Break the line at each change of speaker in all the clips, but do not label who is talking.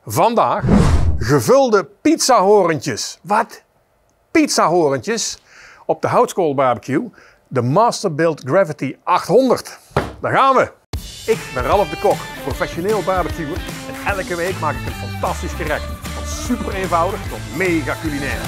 Vandaag gevulde pizzahorentjes. Wat? Pizzahorentjes op de houtskoolbarbecue. De Masterbuilt Gravity 800. Daar gaan we. Ik ben Ralf de Kok, professioneel barbecuer. En elke week maak ik een fantastisch gerecht. Van super eenvoudig tot mega culinair.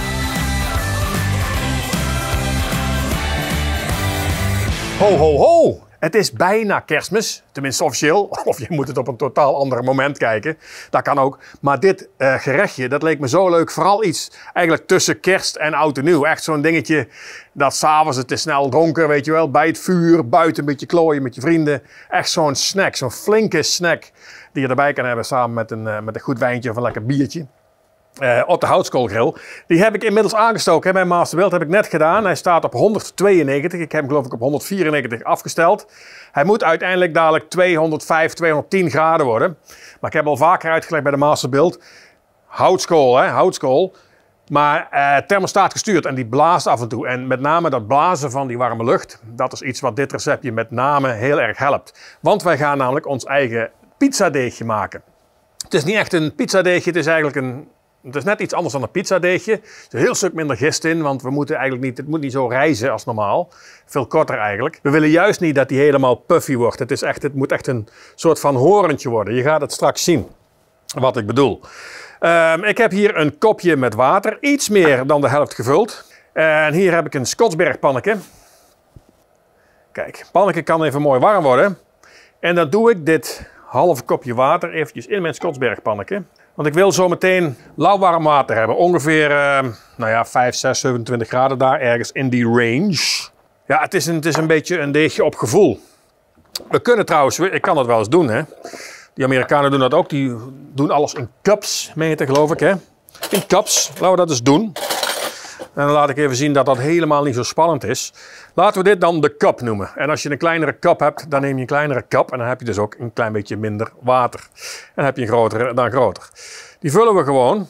Ho ho ho! Het is bijna Kerstmis, tenminste officieel. Of je moet het op een totaal ander moment kijken. Dat kan ook. Maar dit gerechtje, dat leek me zo leuk. Vooral iets eigenlijk tussen kerst en oud en nieuw. Echt zo'n dingetje dat s'avonds het is snel donker, weet je wel. Bij het vuur, buiten een beetje klooien met je vrienden. Echt zo'n snack, zo'n flinke snack die je erbij kan hebben samen met een goed wijntje of een lekker biertje. Op de houtskoolgrill. Die heb ik inmiddels aangestoken. Mijn Masterbuilt heb ik net gedaan. Hij staat op 192. Ik heb hem geloof ik op 194 afgesteld. Hij moet uiteindelijk dadelijk 205, 210 graden worden. Maar ik heb al vaker uitgelegd bij de Masterbuilt. Houtskool, hè, houtskool. Maar thermostaat gestuurd en die blaast af en toe. En met name dat blazen van die warme lucht. Dat is iets wat dit receptje met name heel erg helpt. Want wij gaan namelijk ons eigen pizzadeegje maken. Het is niet echt een pizzadeegje. Het is eigenlijk het is net iets anders dan een pizzadeegje. Er is een heel stuk minder gist in, want we moeten eigenlijk niet, het moet niet zo rijzen als normaal. Veel korter eigenlijk. We willen juist niet dat die helemaal puffy wordt. Het moet echt een soort van horentje worden. Je gaat het straks zien wat ik bedoel. Ik heb hier een kopje met water, iets meer dan de helft gevuld. En hier heb ik een Scotsberg panneke. Kijk, het panneke kan even mooi warm worden. En dan doe ik dit halve kopje water eventjes in mijn Scotsberg panneke. Want ik wil zo meteen lauwwarm water hebben. Ongeveer 5, 6, 27 graden daar ergens in die range. Ja, het is een beetje een deegje op gevoel. We kunnen trouwens, ik kan dat wel eens doen hè. Die Amerikanen doen dat ook. Die doen alles in cups, meten geloof ik hè. In cups, laten we dat eens doen. En dan laat ik even zien dat dat helemaal niet zo spannend is. Laten we dit dan de cup noemen. En als je een kleinere cup hebt, dan neem je een kleinere cup. En dan heb je dus ook een klein beetje minder water. En dan heb je een grotere dan groter. Die vullen we gewoon.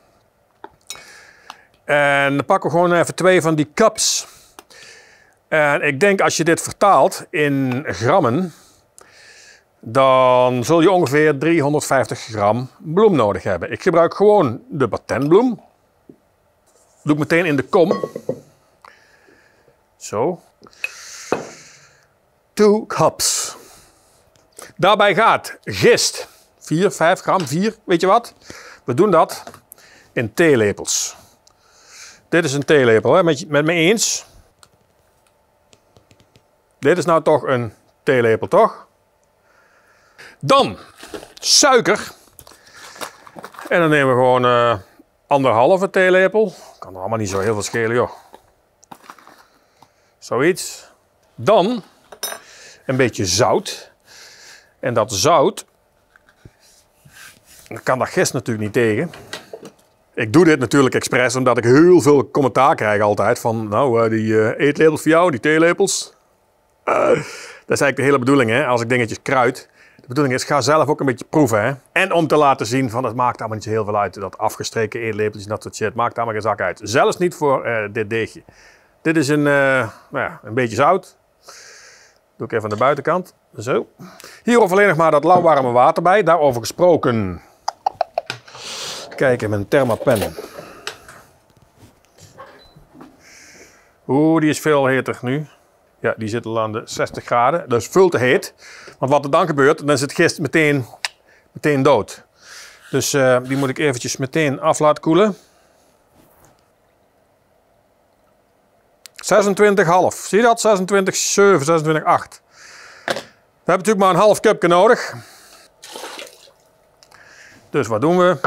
En dan pakken we gewoon even 2 van die cups. En ik denk als je dit vertaalt in grammen, dan zul je ongeveer 350 gram bloem nodig hebben. Ik gebruik gewoon de Battenbloem. Doe ik meteen in de kom. Zo. 2 cups. Daarbij gaat gist. 4, 5 gram, 4. Weet je wat? We doen dat in theelepels. Dit is een theelepel, hè? Met me eens. Dit is nou toch een theelepel, toch? Dan suiker. En dan nemen we gewoon anderhalve theelepel. Kan er allemaal niet zo heel veel schelen, joh. Zoiets. Dan een beetje zout. En dat zout, dan kan dat gist natuurlijk niet tegen. Ik doe dit natuurlijk expres omdat ik heel veel commentaar krijg altijd van, nou die eetlepels voor jou, die theelepels. Dat is eigenlijk de hele bedoeling hè, als ik dingetjes kruid. De bedoeling is, ga zelf ook een beetje proeven. Hè? En om te laten zien van, het maakt allemaal niet zo heel veel uit. Dat afgestreken eetlepeltjes en dat soort shit, maakt allemaal geen zak uit. Zelfs niet voor dit deegje. Dit is een beetje zout. Doe ik even aan de buitenkant. Zo. Hier hoeft alleen nog maar dat lauwwarme water bij. Daarover gesproken. Kijk in mijn thermapen. Oeh, die is veel heter nu. Ja, die zit al aan de 60 graden. Dat is veel te heet. Want wat er dan gebeurt, dan is het gist meteen dood. Dus die moet ik eventjes meteen af laten koelen. 26,5. Zie je dat? 26,7, 26,8. We hebben natuurlijk maar een half cupje nodig. Dus wat doen we?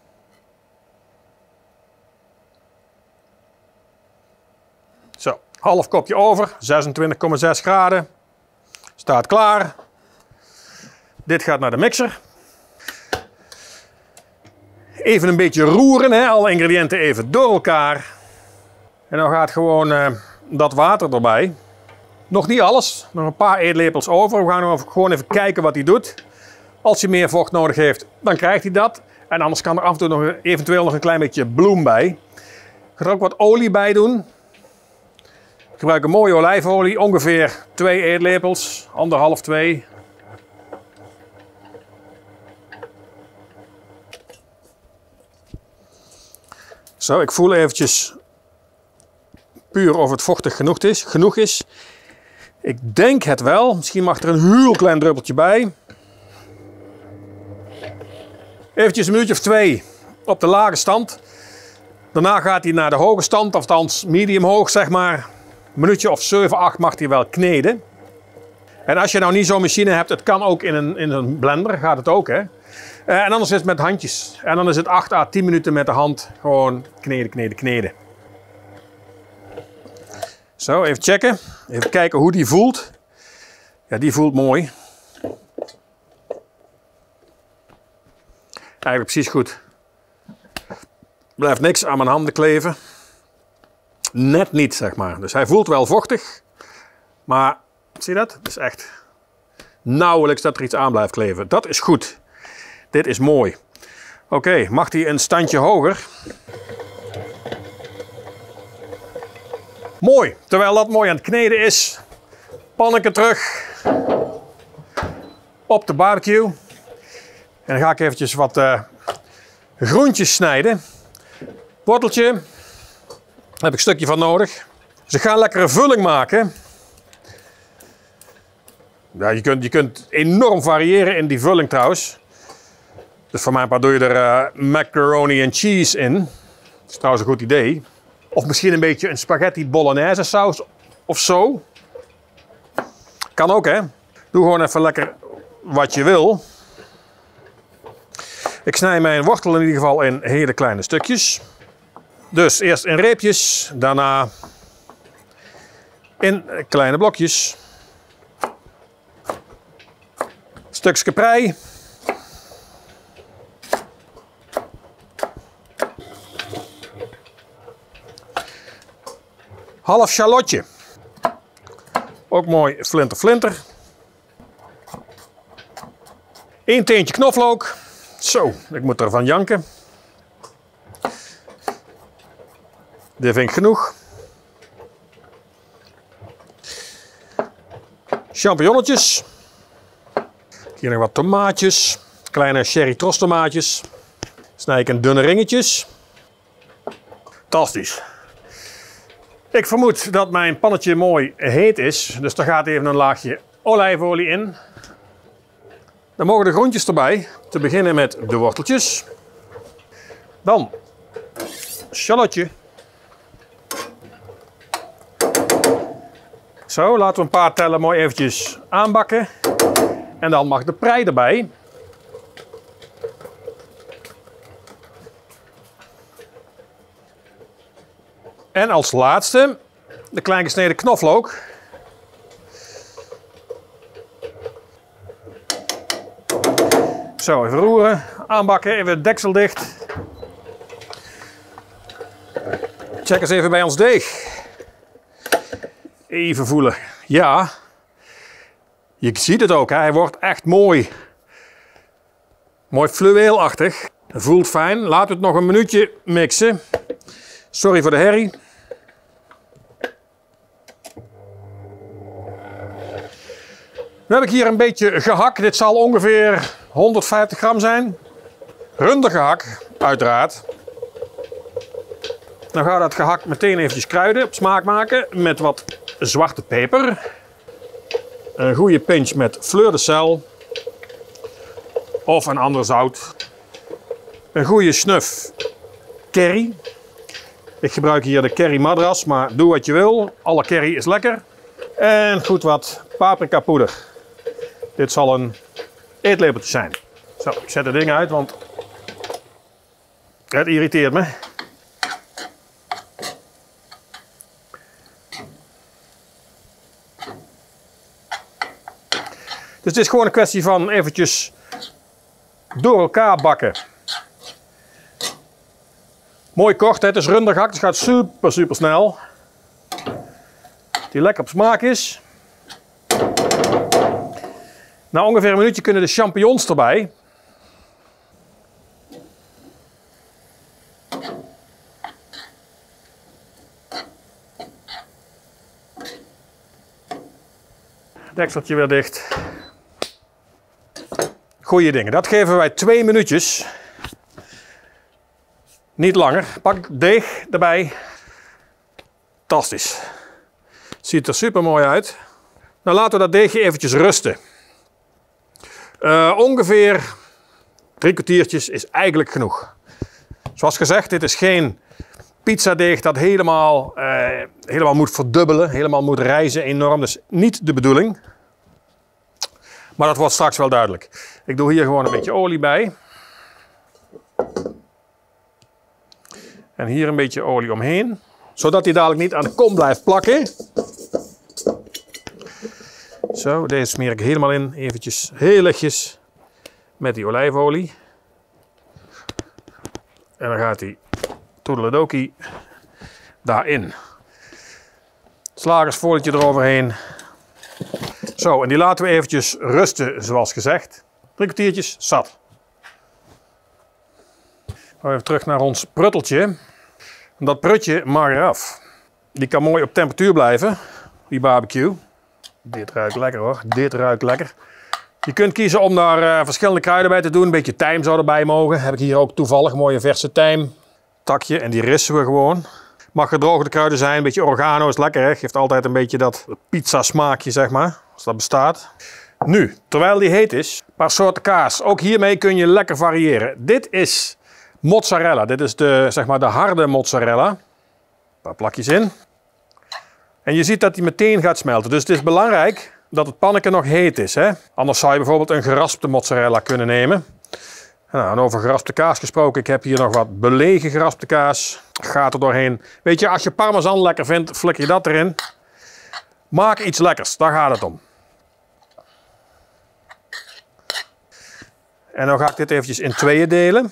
Zo, half kopje over, 26,6 graden. Staat klaar. Dit gaat naar de mixer. Even een beetje roeren, hè? Alle ingrediënten even door elkaar. En dan gaat gewoon dat water erbij. Nog niet alles, nog een paar eetlepels over. We gaan gewoon even kijken wat hij doet. Als hij meer vocht nodig heeft, dan krijgt hij dat. En anders kan er af en toe eventueel nog een klein beetje bloem bij. Ik ga er ook wat olie bij doen. Ik gebruik een mooie olijfolie, ongeveer 2 eetlepels, 1,5, 2. Zo, ik voel eventjes puur of het vochtig genoeg is. Ik denk het wel. Misschien mag er een heel klein druppeltje bij. Eventjes een minuutje of 2 op de lage stand. Daarna gaat hij naar de hoge stand, althans medium hoog zeg maar. Een minuutje of 7, 8 mag hij wel kneden. En als je nou niet zo'n machine hebt, het kan ook in een blender, gaat het ook hè. En anders is het met handjes. En dan is het 8 à 10 minuten met de hand gewoon kneden, kneden, kneden. Zo, even checken. Even kijken hoe die voelt. Ja, die voelt mooi. Eigenlijk precies goed. Er blijft niks aan mijn handen kleven. Net niet, zeg maar. Dus hij voelt wel vochtig. Maar, zie je dat? Het is echt nauwelijks dat er iets aan blijft kleven. Dat is goed. Dit is mooi. Oké, mag hij een standje hoger? Mooi. Terwijl dat mooi aan het kneden is, panneke terug op de barbecue. En dan ga ik eventjes wat groentjes snijden. Worteltje, daar heb ik een stukje van nodig. Dus ik ga een lekkere vulling maken. Ja, je kunt enorm variëren in die vulling trouwens. Dus voor mijn part doe je er macaroni en cheese in. Dat is trouwens een goed idee. Of misschien een beetje een spaghetti bolognese saus of zo. Kan ook hè. Doe gewoon even lekker wat je wil. Ik snij mijn wortel in ieder geval in hele kleine stukjes. Dus eerst in reepjes, daarna in kleine blokjes. Stukje prei. Half shallotje. Ook mooi flinter flinter. 1 teentje knoflook. Zo, ik moet ervan janken. Dit vind ik genoeg. Champignonnetjes. Hier nog wat tomaatjes. Kleine cherry tros tomaatjes. Snij ik in dunne ringetjes. Fantastisch. Ik vermoed dat mijn pannetje mooi heet is. Dus daar gaat even een laagje olijfolie in. Dan mogen de groentjes erbij. Te beginnen met de worteltjes. Dan shallotje. Zo, laten we een paar tellen mooi eventjes aanbakken. En dan mag de prei erbij. En als laatste de klein gesneden knoflook. Zo, even roeren, aanbakken, even het deksel dicht. Check eens even bij ons deeg. Even voelen. Ja, je ziet het ook, hè? Hij wordt echt mooi. Mooi fluweelachtig. Voelt fijn. Laten we het nog een minuutje mixen. Sorry voor de herrie. Nu heb ik hier een beetje gehakt. Dit zal ongeveer 150 gram zijn. Rundergehak, uiteraard. Dan gaan we dat gehakt meteen eventjes kruiden, op smaak maken met wat zwarte peper. Een goede pinch met fleur de sel. Of een ander zout. Een goede snuf curry. Ik gebruik hier de curry madras, maar doe wat je wil. Alle curry is lekker. En goed wat paprika poeder. Dit zal een eetlepeltje zijn. Zo, ik zet het ding uit, want het irriteert me. Dus het is gewoon een kwestie van eventjes door elkaar bakken. Mooi kort, het is runder gehakt, dus het gaat super snel. Die lekker op smaak is. Na ongeveer een minuutje kunnen de champignons erbij. Dekseltje weer dicht. Goeie dingen. Dat geven wij 2 minuutjes. Niet langer. Pak ik deeg erbij. Fantastisch. Ziet er super mooi uit. Nou, laten we dat deegje eventjes rusten. Ongeveer 3 kwartiertjes is eigenlijk genoeg. Zoals gezegd, dit is geen pizzadeeg dat helemaal moet verdubbelen, helemaal moet rijzen enorm. Dat is niet de bedoeling. Maar dat wordt straks wel duidelijk. Ik doe hier gewoon een beetje olie bij. En hier een beetje olie omheen. Zodat hij dadelijk niet aan de kom blijft plakken. Zo, deze smeer ik helemaal in. Eventjes heel lichtjes met die olijfolie. En dan gaat die toedeledokie daarin. Slagersfolietje eroverheen. Zo, en die laten we eventjes rusten zoals gezegd. 3 kwartiertjes, zat. Dan even terug naar ons prutteltje. Dat prutje mag eraf. Die kan mooi op temperatuur blijven, die barbecue. Dit ruikt lekker hoor, dit ruikt lekker. Je kunt kiezen om daar verschillende kruiden bij te doen. Een beetje tijm zou erbij mogen. Heb ik hier ook toevallig mooie verse tijm. Takje en die rissen we gewoon. Mag gedroogde kruiden zijn, een beetje oregano is lekker hè. Geeft altijd een beetje dat pizza smaakje zeg maar, als dat bestaat. Nu, terwijl die heet is, een paar soorten kaas. Ook hiermee kun je lekker variëren. Dit is mozzarella. Dit is de, zeg maar, de harde mozzarella. Een paar plakjes in. En je ziet dat die meteen gaat smelten. Dus het is belangrijk dat het pannetje nog heet is. Hè? Anders zou je bijvoorbeeld een geraspte mozzarella kunnen nemen. Nou, en over geraspte kaas gesproken. Ik heb hier nog wat belegen geraspte kaas. Gaat er doorheen. Weet je, als je parmesan lekker vindt, flikker je dat erin. Maak iets lekkers. Daar gaat het om. En dan ga ik dit eventjes in tweeën delen.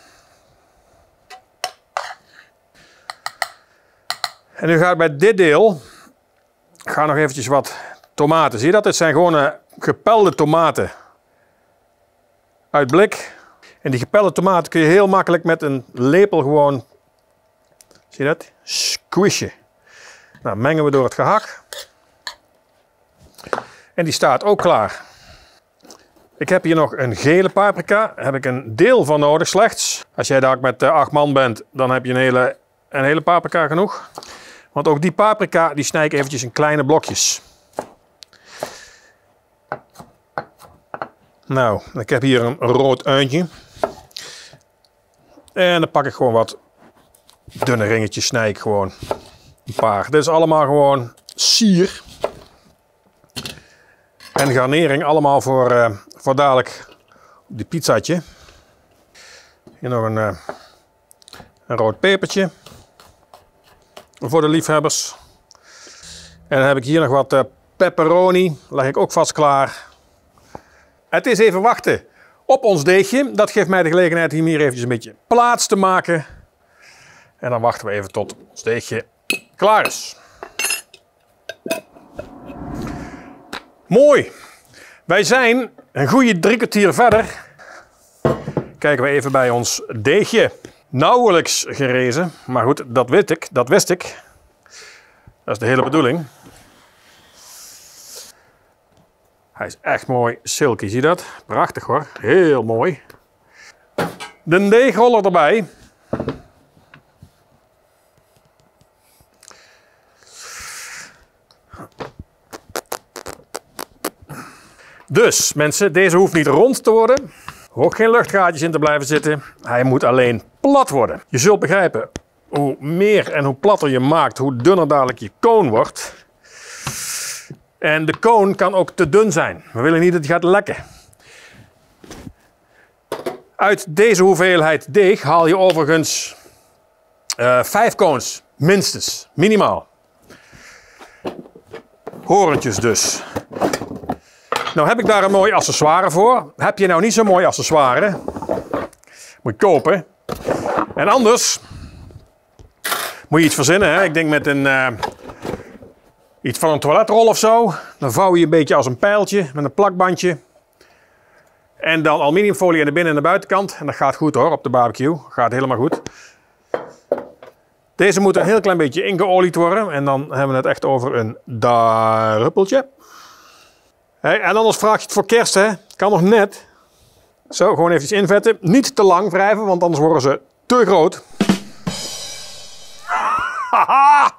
En nu ga ik bij dit deel nog eventjes wat tomaten. Zie je dat? Dit zijn gewoon gepelde tomaten uit blik. En die gepelde tomaten kun je heel makkelijk met een lepel gewoon, zie je dat? Squishen. Nou, mengen we door het gehak. En die staat ook klaar. Ik heb hier nog een gele paprika. Daar heb ik een deel van nodig slechts. Als jij daar met 8 man bent, dan heb je een hele paprika genoeg. Want ook die paprika die snij ik eventjes in kleine blokjes. Nou, ik heb hier een rood uintje. En dan pak ik gewoon wat dunne ringetjes, snij ik gewoon een paar. Dit is allemaal gewoon sier. En garnering allemaal voor dadelijk op die pizzaatje. Hier nog een rood pepertje. Voor de liefhebbers. En dan heb ik hier nog wat pepperoni. Leg ik ook vast klaar. Het is even wachten op ons deegje. Dat geeft mij de gelegenheid om hier eventjes een beetje plaats te maken. En dan wachten we even tot ons deegje klaar is. Mooi. Wij zijn een goede 3 kwartier verder. Kijken we even bij ons deegje. Nauwelijks gerezen, maar goed, dat wist ik. Dat is de hele bedoeling. Hij is echt mooi silky, zie je dat? Prachtig hoor, heel mooi. De deegroller erbij. Dus mensen, deze hoeft niet rond te worden. Ook geen luchtgaatjes in te blijven zitten. Hij moet alleen plat worden. Je zult begrijpen, hoe meer en hoe platter je maakt, hoe dunner dadelijk je koon wordt. En de koon kan ook te dun zijn. We willen niet dat hij gaat lekken. Uit deze hoeveelheid deeg haal je overigens 5 koons, minstens, minimaal. Horentjes dus. Nou heb ik daar een mooi accessoire voor. Heb je nou niet zo'n mooi accessoire, moet je kopen. En anders moet je iets verzinnen. Hè? Ik denk met iets van een toiletrol of zo. Dan vouw je een beetje als een pijltje met een plakbandje. En dan aluminiumfolie aan de binnen- en de buitenkant. En dat gaat goed hoor, op de barbecue. Gaat helemaal goed. Deze moet een heel klein beetje ingeolied worden. En dan hebben we het echt over een druppeltje. Hey, en anders vraag je het voor kerst, hè? Kan nog net. Zo, gewoon even invetten. Niet te lang wrijven, want anders worden ze te groot. Haha!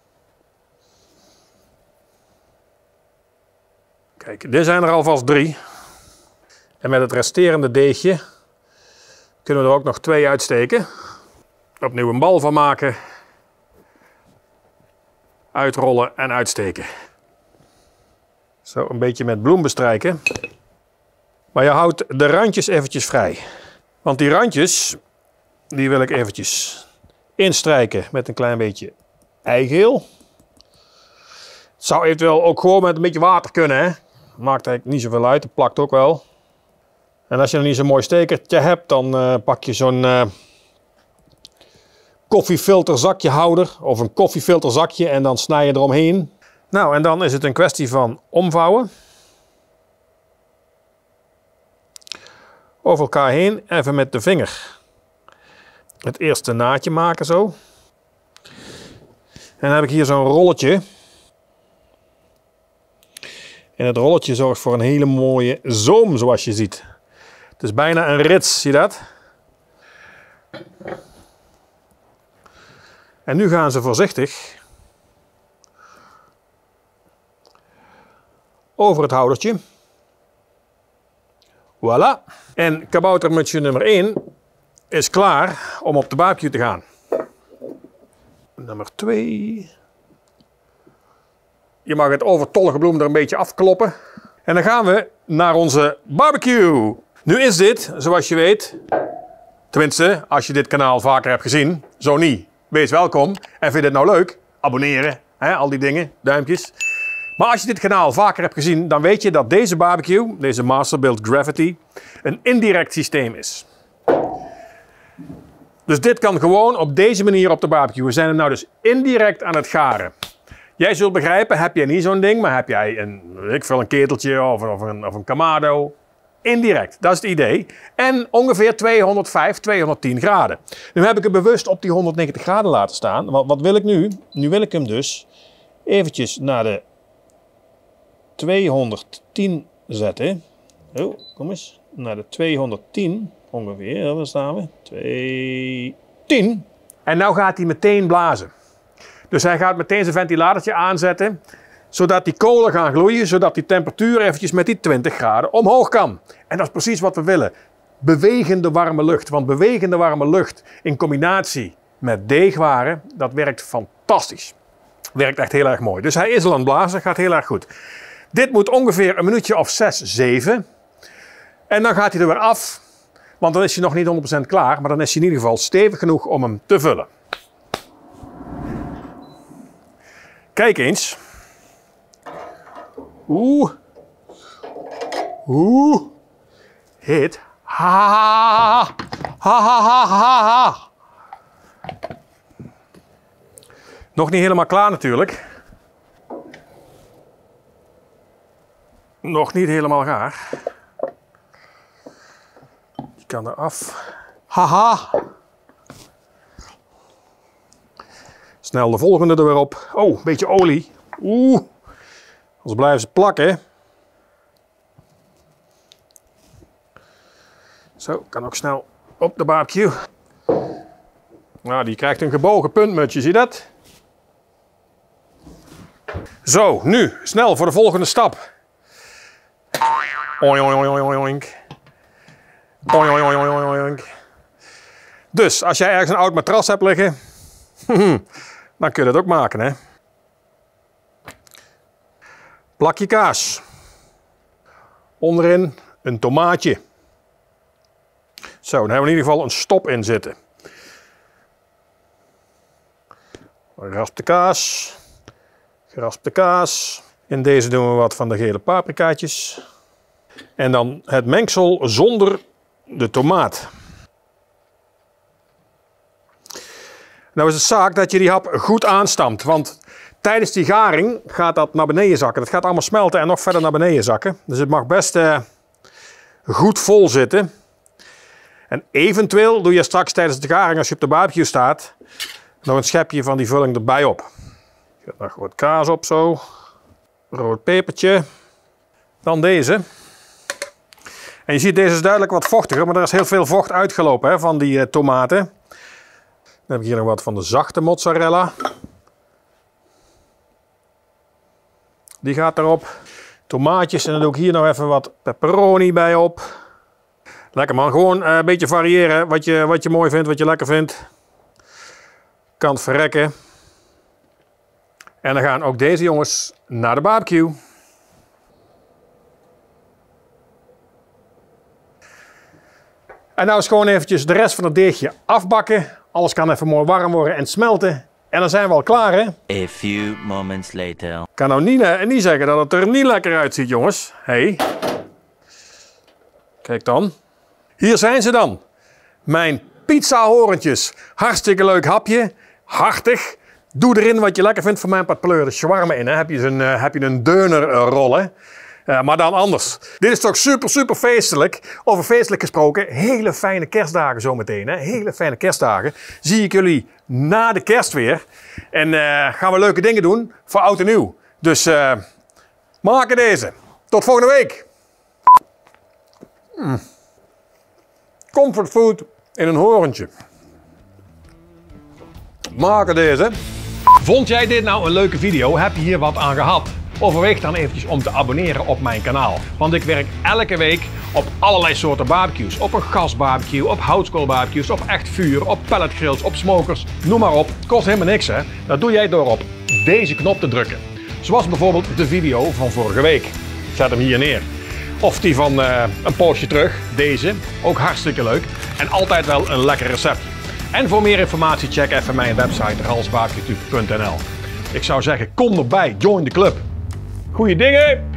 Kijk, dit zijn er alvast 3. En met het resterende deegje kunnen we er ook nog 2 uitsteken. Opnieuw een bal van maken. Uitrollen en uitsteken. Zo een beetje met bloem bestrijken. Maar je houdt de randjes eventjes vrij. Want die randjes, die wil ik eventjes instrijken met een klein beetje eigeel. Het zou eventueel ook gewoon met een beetje water kunnen, hè. Maakt eigenlijk niet zoveel uit, het plakt ook wel. En als je nog niet zo'n mooi stekertje hebt, dan pak je zo'n koffiefilterzakjehouder of een koffiefilterzakje en dan snij je eromheen. Nou, en dan is het een kwestie van omvouwen. Over elkaar heen, even met de vinger het eerste naadje maken zo. En dan heb ik hier zo'n rolletje. En het rolletje zorgt voor een hele mooie zoom, zoals je ziet. Het is bijna een rits, zie je dat? En nu gaan ze voorzichtig over het houdertje. Voilà. En kaboutermutsje nummer 1 is klaar om op de barbecue te gaan. Nummer 2. Je mag het overtollige bloem er een beetje afkloppen. En dan gaan we naar onze barbecue. Nu is dit, zoals je weet, tenminste als je dit kanaal vaker hebt gezien, zo niet, wees welkom. En vind je het nou leuk? Abonneren, hè, al die dingen, duimpjes. Maar als je dit kanaal vaker hebt gezien, dan weet je dat deze barbecue, deze Masterbuilt Gravity, een indirect systeem is. Dus dit kan gewoon op deze manier op de barbecue. We zijn hem nou dus indirect aan het garen. Jij zult begrijpen, heb jij niet zo'n ding, maar heb jij een keteltje of een kamado. Indirect, dat is het idee. En ongeveer 205, 210 graden. Nu heb ik hem bewust op die 190 graden laten staan. Wat wil ik nu? Nu wil ik hem dus eventjes naar de 210 zetten. Oh, kom eens. Naar de 210 ongeveer. Waar staan we? 210. En nou gaat hij meteen blazen. Dus hij gaat meteen zijn ventilatortje aanzetten, zodat die kolen gaan gloeien, zodat die temperatuur eventjes met die 20 graden omhoog kan. En dat is precies wat we willen. Bewegende warme lucht. Want bewegende warme lucht in combinatie met deegwaren, dat werkt fantastisch. Werkt echt heel erg mooi. Dus hij is al aan het blazen, gaat heel erg goed. Dit moet ongeveer een minuutje of 6, 7. En dan gaat hij er weer af, want dan is hij nog niet 100% klaar, maar dan is hij in ieder geval stevig genoeg om hem te vullen. Kijk eens. Oeh. Oeh. Heet. Ha. Ha ha ha ha ha. Nog niet helemaal klaar natuurlijk. Nog niet helemaal gaar. Je kan er af. Haha. Snel de volgende er weer op. Oh, een beetje olie. Oeh. Anders blijven ze plakken. Zo, kan ook snel op de barbecue. Nou, die krijgt een gebogen puntmutsje, zie je dat? Zo, nu snel voor de volgende stap. Oink, oink, oink, oink. Oink, oink, oink, oink. Dus als jij ergens een oud matras hebt liggen, dan kun je dat ook maken, hè. Plakje kaas. Onderin een tomaatje. Zo, dan hebben we in ieder geval een stop in zitten. Geraspte kaas. Geraspte kaas. In deze doen we wat van de gele paprikaatjes. En dan het mengsel zonder de tomaat. Nou is het zaak dat je die hap goed aanstampt, want tijdens die garing gaat dat naar beneden zakken. Dat gaat allemaal smelten en nog verder naar beneden zakken. Dus het mag best goed vol zitten. En eventueel doe je straks tijdens de garing, als je op de barbecue staat, nog een schepje van die vulling erbij op. Je gaat nog wat kaas op zo. Rood pepertje. Dan deze. En je ziet, deze is duidelijk wat vochtiger, maar er is heel veel vocht uitgelopen, hè, van die tomaten. Dan heb ik hier nog wat van de zachte mozzarella. Die gaat erop. Tomaatjes en dan doe ik hier nog even wat pepperoni bij op. Lekker man, gewoon een beetje variëren wat je mooi vindt, wat je lekker vindt. Kan het verrekken. En dan gaan ook deze jongens naar de barbecue. En nou is gewoon eventjes de rest van het deegje afbakken. Alles kan even mooi warm worden en smelten. En dan zijn we al klaar, hè?
A few moments later.
Ik kan nou niet zeggen dat het er niet lekker uitziet, jongens. Hey. Kijk dan. Hier zijn ze dan. Mijn pizzahorentjes. Hartstikke leuk hapje. Hartig. Doe erin wat je lekker vindt. Voor mijn part pleur de shawarma in. Hè. Heb je een deunerrol, hè? Maar dan anders. Dit is toch super feestelijk. Over feestelijk gesproken, hele fijne kerstdagen zometeen. Hè? Hele fijne kerstdagen. Zie ik jullie na de kerst weer. En gaan we leuke dingen doen voor oud en nieuw. Dus maken deze. Tot volgende week. Comfort food in een horentje. Maken deze. Vond jij dit nou een leuke video? Heb je hier wat aan gehad? Overweeg dan eventjes om te abonneren op mijn kanaal. Want ik werk elke week op allerlei soorten barbecues. Op een gasbarbecue, op houtskoolbarbecues, op echt vuur, op pelletgrills, op smokers. Noem maar op. Het kost helemaal niks, hè. Dat doe jij door op deze knop te drukken. Zoals bijvoorbeeld de video van vorige week. Ik zet hem hier neer. Of die van een poosje terug. Deze. Ook hartstikke leuk. En altijd wel een lekker receptje. En voor meer informatie check even mijn website ralsbarbecue.nl. Ik zou zeggen, kom erbij. Join de club. Goeie dingen!